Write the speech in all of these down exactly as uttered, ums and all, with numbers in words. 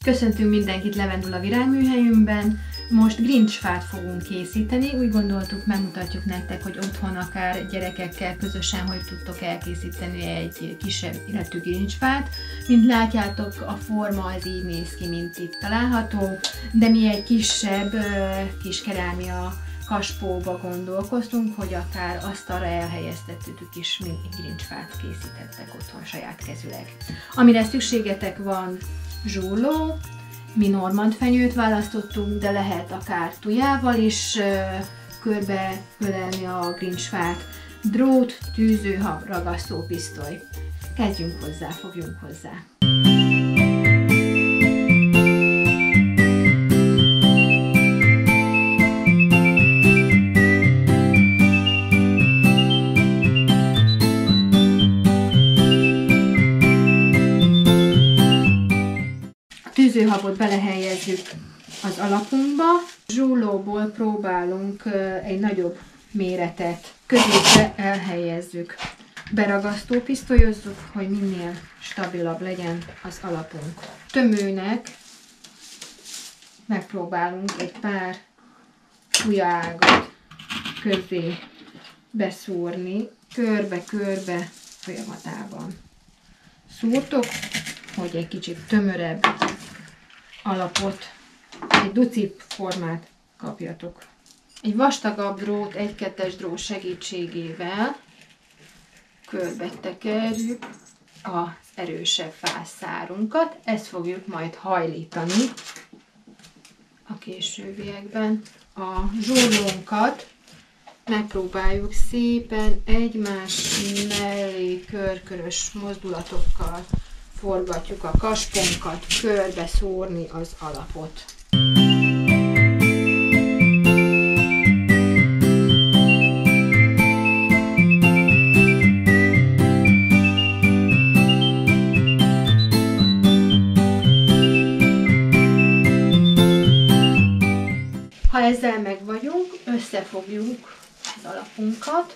Köszöntünk mindenkit Levendula virágműhelyünkben. Most grincsfát fogunk készíteni. Úgy gondoltuk, megmutatjuk nektek, hogy otthon akár gyerekekkel közösen hogy tudtok elkészíteni egy kisebb életű grincsfát. Mint látjátok, a forma az így néz ki, mint itt található, de mi egy kisebb kis kerámia kaspóba gondolkoztunk, hogy akár asztalra elhelyeztettük is, mint grincsfát készítettek otthon saját kezüleg. Amire szükségetek van: zsúrló, mi normand fenyőt választottunk, de lehet akár tujával is körbe ölelni a grincsfát, drót, tűzőhab, ragasztópisztoly. Kezdjünk hozzá, fogjunk hozzá! Tűzőhabot belehelyezzük az alapunkba, zsúrlóból próbálunk egy nagyobb méretet középre elhelyezzük. Beragasztópisztolyozzuk, hogy minél stabilabb legyen az alapunk. Tömőnek megpróbálunk egy pár tujaágat közé beszúrni, körbe-körbe folyamatában. Szúrtok, hogy egy kicsit tömörebb alapot, egy duci formát kapjatok. Egy vastagabb drót, egy kettes drót segítségével körbe tekerjük az erősebb fászárunkat. Ezt fogjuk majd hajlítani a későbbiekben. A zsúrlónkat megpróbáljuk szépen egymás mellé körkörös mozdulatokkal forgatjuk a kasponkat, körbe szórni az alapot. Ha ezzel meg vagyunk, összefogjuk az alapunkat,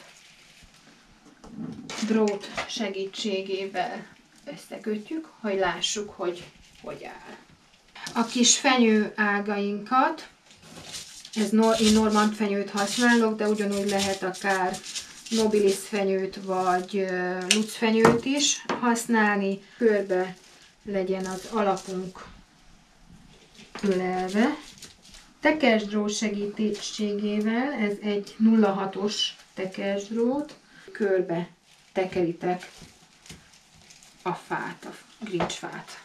drót segítségével összekötjük, hogy lássuk, hogy hogy áll. A kis fenyő ágainkat, ez nor én normand fenyőt használok, de ugyanúgy lehet akár nobilis fenyőt vagy luc fenyőt is használni. Körbe legyen az alapunk ölelve. Tekersdrót segítségével, ez egy nulla hatos tekersdrót, körbe tekeritek a fát, a grincsfát.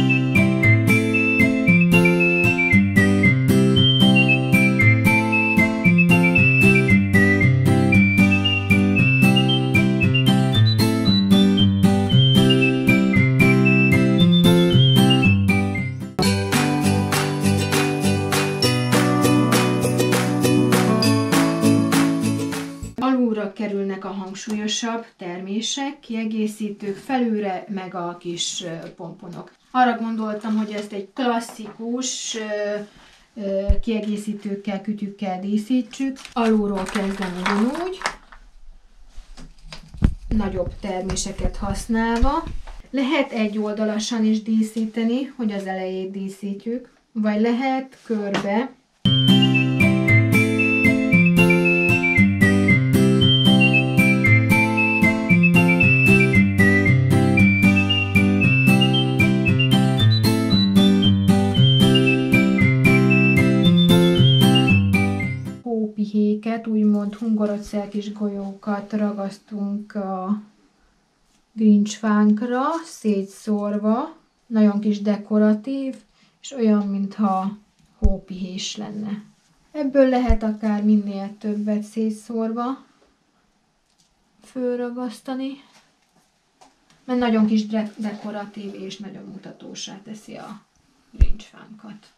Alulra kerülnek a hangsúlyosabb termések, kiegészítők, felülre meg a kis pomponok. Arra gondoltam, hogy ezt egy klasszikus kiegészítőkkel, kütyükkel díszítsük. Alulról kezdem ugyanúgy, nagyobb terméseket használva. Lehet egy oldalasan is díszíteni, hogy az elejét díszítjük, vagy lehet körbe. Pihéket, úgymond hungarocell kis golyókat ragasztunk a grincsfánkra, szétszórva, nagyon kis dekoratív, és olyan, mintha hópihés lenne. Ebből lehet akár minél többet szétszórva fölragasztani, mert nagyon kis dekoratív és nagyon mutatósá teszi a grincsfánkat.